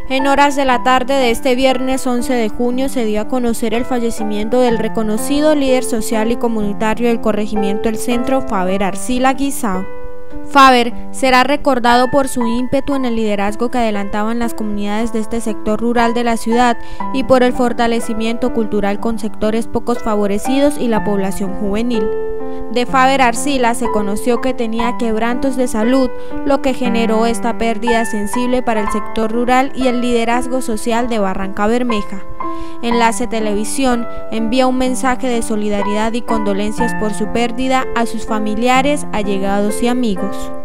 En horas de la tarde de este viernes 11 de junio se dio a conocer el fallecimiento del reconocido líder social y comunitario del corregimiento El Centro, Faber Arcila Guisao. Faber será recordado por su ímpetu en el liderazgo que adelantaban las comunidades de este sector rural de la ciudad y por el fortalecimiento cultural con sectores pocos favorecidos y la población juvenil. De Faber Arcila se conoció que tenía quebrantos de salud, lo que generó esta pérdida sensible para el sector rural y el liderazgo social de Barrancabermeja. Enlace Televisión envía un mensaje de solidaridad y condolencias por su pérdida a sus familiares, allegados y amigos.